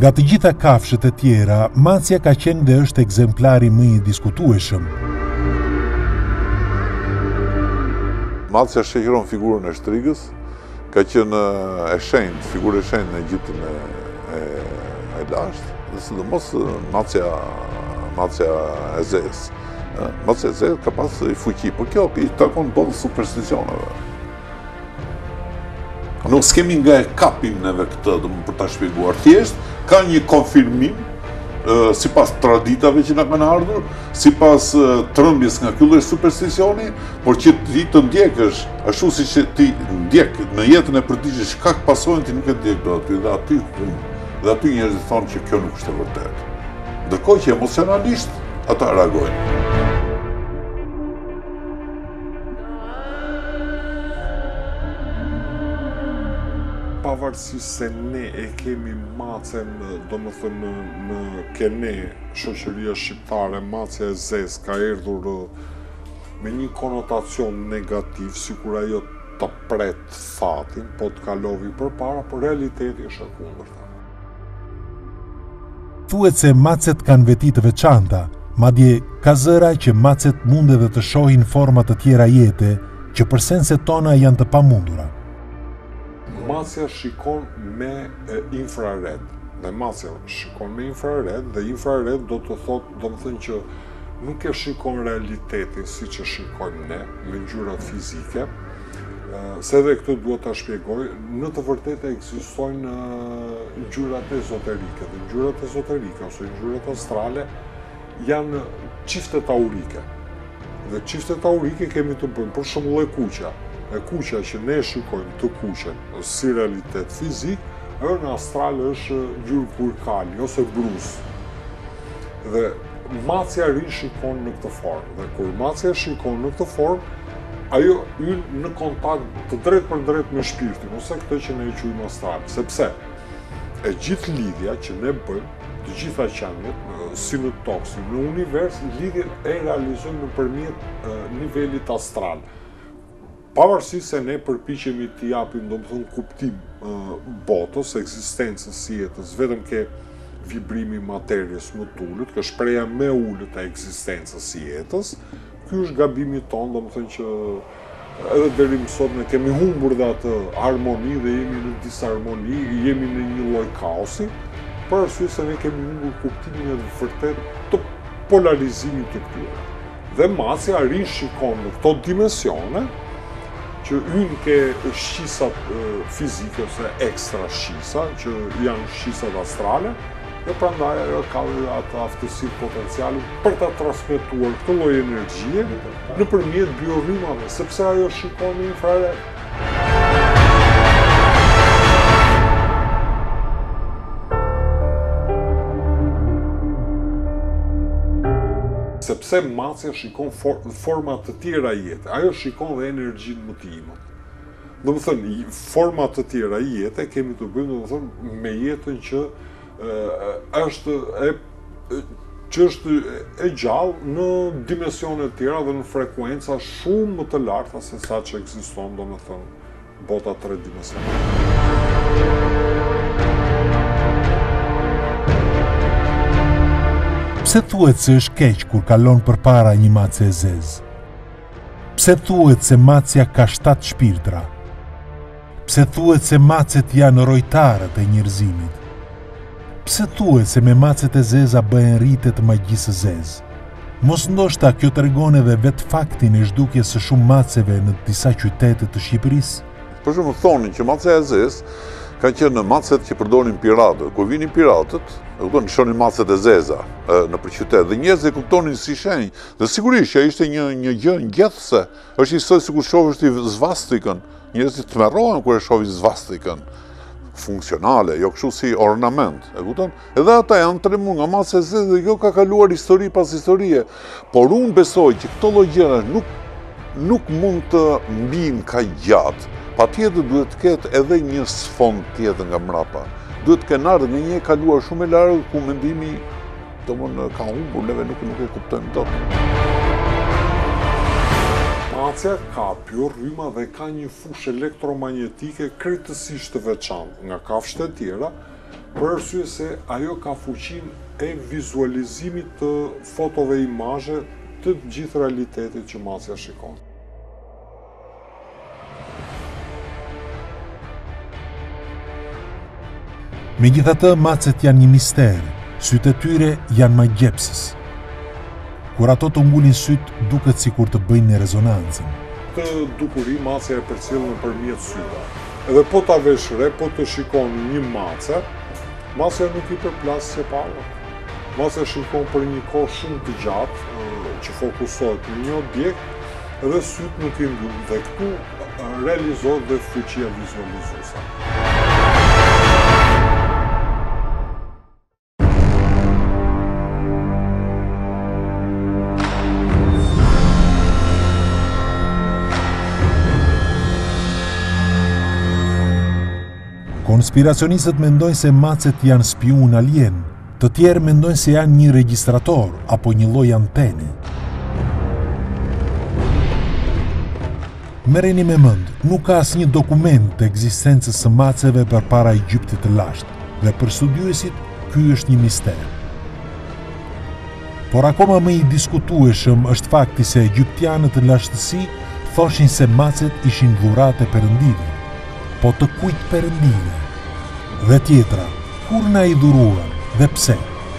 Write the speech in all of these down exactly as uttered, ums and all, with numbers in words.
Nga të gjitha kafshët e tjera, macja ka qenë dhe është ekzemplari më i diskutueshëm. Macja shehron figurën e shtrigës, ka qenë e shenjtë, figurë e shenjtë në Egjiptin e, e, e lashtë, dhe sidomos macja, macja e zezë. Macja e zezë ka pas i fuqi, por kjo i takon bollë supersticioneve. Nuk s'kemi nga e kapim neve këtë, dhe më për ta shpjeguar. Thjesht, ka një konfirmim, uh, si pas traditave që na kanë ardhur, si pas uh, trëmbjes nga ky lloj supersticioni, por që ti të ndjekësh, ashtu si që ti ndjek në jetën e përditshme çka pasojnë ti nuk e ndjek dot aty, dhe aty dhe aty njerëzit thonë që kjo nuk është e vërtetë. Ndërkohë që emocionalisht ata reagojnë. Pavarësisht se ne e kemi macen, do më thënë në kene, shoqëria shqiptare, macja e zezë ka erdhur me një konotacion negativ, sikur ajo të pret fatin, po të kalovi përpara, por realiteti është e kundërta. Thuhet se macet kanë veti të veçanta, madje ka zëra që macet mund edhe të shohin forma të tjera jete, që për senset tona janë të pamundura. Macja shikon me infrared, dhe macja shikon me infrared, dhe infrared do të thotë, do të thënë që nuk e shikon realitetin si që shikojmë ne, me ngjyrat fizike, se edhe këtë duhet ta shpjegoj, në të vërtetë ekzistojnë ngjyrat ezoterike, dhe ngjyrat ezoterike ose ngjyrat astrale janë çiftet aurike. Dhe çiftet aurike kemi të bëjmë për shembull e kuqja. E kuqja që ne shikojmë të kuqen si realitet fizik, ajo në astral është ngjyrë kurkali ose brus. Dhe macja ri shikon në këtë formë. Dhe kur macja shikon në këtë formë, ajo hyn në kontakt të drejt për drejt me shpirtin, ose këtë që ne e quajmë astral. Sepse e gjithë lidhja që ne bëjmë, të gjitha qenjet, si në tokë, si në univers, lidhjen e realizojmë nëpërmjet nivelit astral. Pavarësisht se ne përpiqemi t'i japim, do të thonë, kuptim uh, botës, ekzistencës së jetës, vetëm ke vibrimi materjes më të ulët, ka shpreha më e ulët e ekzistencës së jetës, ky është gabimi tonë, do të thonë që edhe deri më sot ne kemi humbur dhe atë harmoni dhe jemi në disharmoni, jemi në një lloj kaosi, për arsye se ne kemi humbur kuptimin e vërtet të polarizimit të këtyre. Dhe macja ri shikon në këto dimensione, që hynë ke shqisat fizike ose ekstra shqisa, që janë shqisat astrale, dhe prandaj ajo ka atë aftësi potencialin për ta transmetuar këtë lloj energjie nëpërmjet biorrymave, sepse ajo shikon në infrared. Sepse macja shikon for, forma të tjera jete, ajo shikon dhe energjinë më të imët. Do të thënë, forma të tjera jete kemi të bëjmë, do të thënë, me jetën që e, është e, që është e gjallë në dimensione të tjera dhe në frekuenca shumë më të larta se sa që ekziston, do të thënë, bota tridimensionale. Pse thuhet se është keq kur kalon përpara një mace e zezë? Pse thuhet se macja ka shtatë shpirtra? Pse thuhet se macet janë rojtarët e njerëzimit? Pse thuhet se me macet e zeza bëhen rritet magjisë së zezë? Mos ndoshta kjo tregon edhe vetë faktin e zhdukjes së shumë maceve në disa qytete të Shqipërisë? Për shembull thonin që macja e zezë ka qenë macet që përdorin piratët. Kur vinin piratët, e kupton, shonin macet e zeza në për qytet dhe njerëzit e kuptonin si shenjë. Dhe sigurisht që ishte një një gjë ngjethëse. Është njësoj sikur shohësh ti svastikën. Njerëzit tmerrohen kur e shohin svastikën. Funksionale, jo kështu si ornament, e kupton? Edhe ata janë tremur nga maca e zezë dhe kjo ka kaluar histori pas historie. Por unë besoj që këto lloj gjëra nuk nuk mund të mbijnë kaq gjatë. Patjetër duhet të ketë edhe një sfond tjetër nga mbrapa. Duhet të kenë ardhur nga një e kaluar shumë e larg ku mendimi domthonë ka humbur, neve nuk nuk e kuptojmë dot. Macja ka biorryma dhe ka një fushë elektromagnetike krejtësisht të veçantë nga kafshët e tjera, për arsye se ajo ka fuqinë e vizualizimit të fotove imazhe të gjithë realitetit që macja shikon. Megjithatë, macet janë një mister, sytë e tyre janë magjepsës. Kur ato të mbulin sytë, duket sikur të bëjnë në rezonancën. Të dukuri macja e përcjell nëpërmjet syve. Edhe po ta vesh re, po të shikon një mace, macja nuk i përplas separe. Macja shikon për një kohë shumë të gjatë, që fokusohet në një objekt, edhe sytë nuk i mbyll, dhe këtu realizohet dhe fuqia vizualizuese. Konspiracionistët mendojnë se macet janë spiun alien, të tjerë mendojnë se janë një regjistrator apo një lloj antene. Merreni me mend, nuk ka asnjë dokument të ekzistencës së maceve përpara Egjiptit të lashtë, dhe për studiuesit ky është një mister. Por akoma më i diskutueshëm është fakti se egjiptianët në lashtësi thoshin se macet ishin dhurat e perëndive, po të kujt perëndive? Dhe tjetra, kur na i dhuruan dhe pse?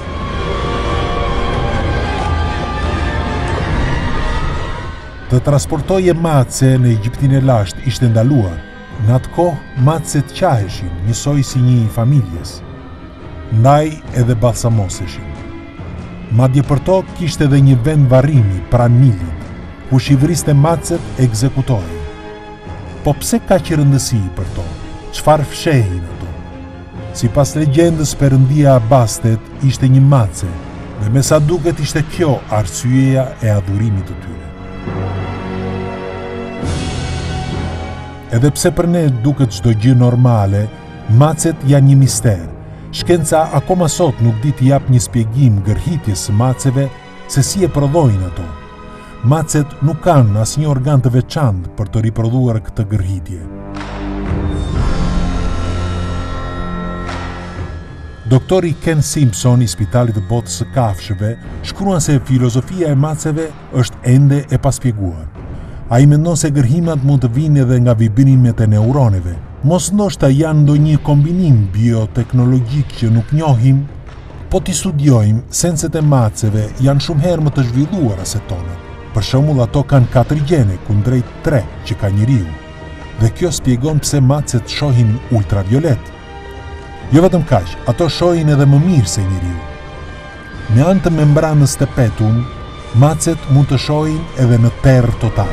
Të transportoje mace në Egjiptin e lashtë ishte ndaluar. Në atë kohë, macet qaheshin, njësoj si një i familjes. Ndaj edhe balsamoseshin. Madje për to kishte edhe një vend varrimi pranë Nilit, ku shivriste macet ekzekutohej. Po pse ka që rëndësi për to? Çfarë fshehin ato? Sipas legjendës, perëndia Abastet ishte një mace, dhe me sa duket ishte kjo arsyeja e adhurimit të tyre. Edhe pse për ne duket çdo gjë normale, macet janë një mister. Shkenca akoma sot nuk di t'i jap një shpjegim gërhitjes së maceve se si e prodhojnë ato. Macet nuk kanë asnjë organ të veçantë për të riprodhuar këtë gërhitje. Doktori Ken Simpson i Spitalit të Botës së Kafshëve shkruan se filozofia e maceve është ende e paspjeguar. Ai mendon se gërhimat mund të vinë edhe nga vibrimet e neuroneve. Mos ndoshta janë ndonjë kombinim bioteknologjik që nuk njohim, po t'i studiojmë, senset e maceve janë shumë herë më të zhvilluara se tona. Për shembull, ato kanë katër gjene kundrejt tre që ka njeriu. Dhe kjo shpjegon pse macet shohin ultraviolet. Jo vetëm kaq, ato shohin edhe më mirë se njeriu. Me anë të membranës të petum, macet mund të shohin edhe në terrë total.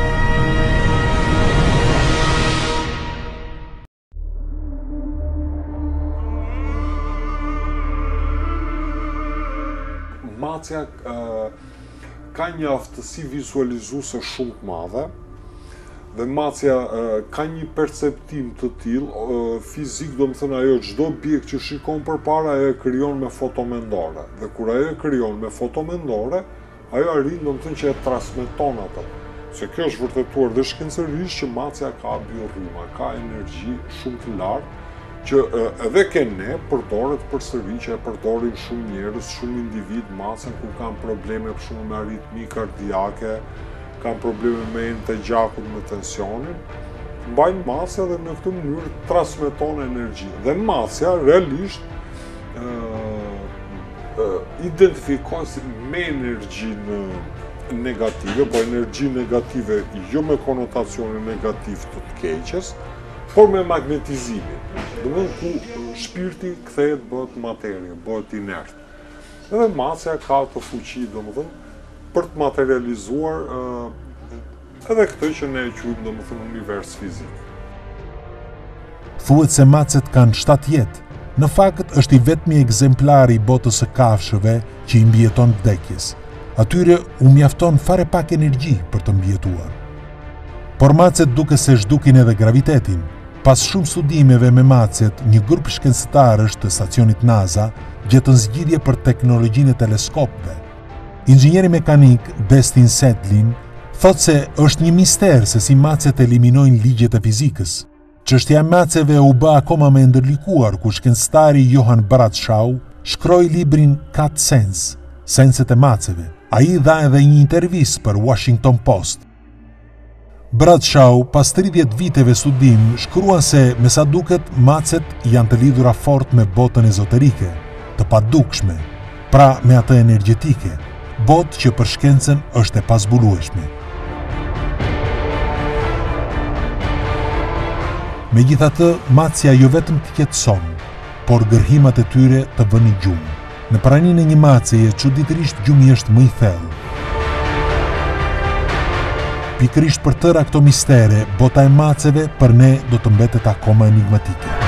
Macja uh, ka një aftësi vizualizuese shumë të madhe, dhe macja uh, ka një perceptim të tillë uh, fizik, do të thënë ajo çdo objekt që shikon përpara ajo e krijon me fotomendore. Dhe kur ajo e krijon me fotomendore, ajo arrin, do të thënë, që e transmeton atë. Se kjo është vërtetuar dhe shkencërisht që macja ka biorryma, ka energji shumë të lartë, që edhe ke ne përdoret për sëri, që e përdorin shumë njerëz, shumë individ macen ku kanë probleme për shumë me aritmi kardiake, kanë probleme me enë të gjakut, me tensionin, mbajnë macja dhe në këtë mënyrë transmeton energji. Dhe macja realisht identifikohet me energjinë negative, po energji negative jo me konotacionin negativ të të keqes, por me magnetizimin. Dhe ku shpirti kthehet, bëhet materie, bëhet inert. Edhe macja ka të fuqi, domethënë, për të materializuar uh, edhe këtë që ne e quajmë, domethënë, univers fizik. Thuhet se macet kanë shtatë jetë. Në fakt është i vetmi ekzemplari i botës së kafshëve që i mbijeton vdekjes. Atyre u mjafton fare pak energji për të mbijetuar. Por macet duke se zhdukin edhe gravitetin. Pas shumë studimeve me macet, një grup shkencëtarësh të stacionit NASA gjetën zgjidhje për teknologjinë e teleskopëve. Inxhinieri mekanik Destin Sedlin thotë se është një mister se si macet eliminojnë ligjet e fizikës. Çështja e maceve u bë akoma më e ndërlikuar kur shkencëtari Johann Bradshaw shkroi librin Cat Sense, senset e maceve. Ai dha edhe një intervistë për Washington Post. Bradshaw, pas tridhjetë viteve studim, shkruan se me sa duket macet janë të lidhura fort me botën ezoterike, të padukshme, pra me atë energjetike, botë që për shkencën është e pazbulueshme. Megjithatë, macja jo vetëm të qetëson, por gërhimat e tyre të vënë gjumë. Në praninë e një maceje, çuditërisht gjumi është më i thellë. Pikërisht për tëra këto mistere, bota e maceve për ne do të mbetet akoma enigmatike.